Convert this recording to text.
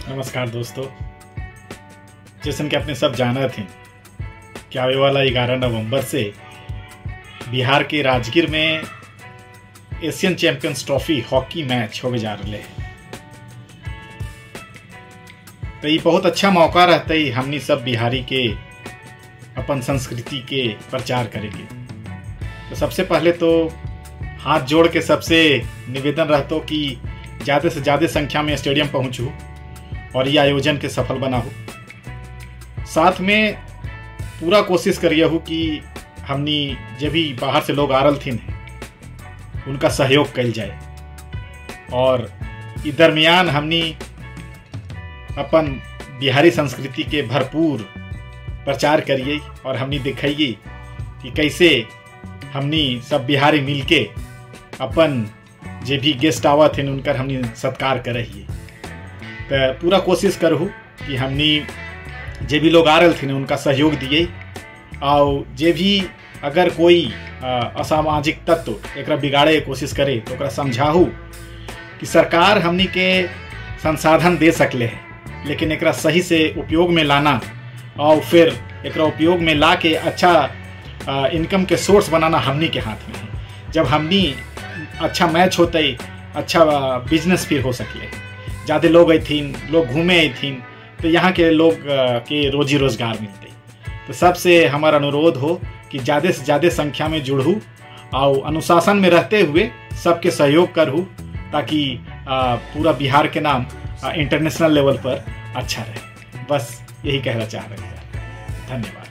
नमस्कार दोस्तों। जैसन कि आपने सब जाना थे कि आने वाला 11 नवंबर से बिहार के राजगीर में Asian champions trophy hockey match होवे जा रहे हैं। तो ये बहुत अच्छा मौका रहता है हमनी सब बिहारी के अपन संस्कृति के प्रचार करेंगे। तो सबसे पहले तो हाथ जोड़ के सबसे निवेदन रहता कि ज़्यादा से ज़्यादा संख्या में स्टेडियम पहुँचूँ और ये आयोजन के सफल बनाऊँ। साथ में पूरा कोशिश करिए हो कि हमनी जब भी बाहर से लोग आ रहे थीन उनका सहयोग कल जाए और इस दरमियान हमनी अपन बिहारी संस्कृति के भरपूर प्रचार करिए और हमनी दिखाइए कि कैसे हमनी सब बिहारी मिलके अपन जे भी गेस्ट आवत हैं उनकर हमनी सत्कार करिए। तो पूरा कोशिश करहूँ कि हमनी जे भी लोग आ रहे थे उनका सहयोग दिए और जे भी अगर कोई असामाजिक तत्व एक बिगाड़े कोशिश करे तो ओकरा समझाहू कि सरकार हमनी के संसाधन दे सकले है, लेकिन एकरा सही से उपयोग में लाना और फिर एकरा उपयोग में ला के अच्छा इनकम के सोर्स बनाना हमनी के हाथ में है। जब हमनी अच्छा मैच होते अच्छा बिजनेस फिर हो सके, ज़्यादा लोग अथिन, लोग घूमे अथिन तो यहाँ के लोग के रोजी रोजगार मिलते। तो सबसे हमारा अनुरोध हो कि ज़्यादा से ज़्यादा संख्या में जुड़ूँ और अनुशासन में रहते हुए सबके सहयोग करूँ ताकि पूरा बिहार के नाम इंटरनेशनल लेवल पर अच्छा रहे। बस यही कहना चाह रहे हैं। धन्यवाद।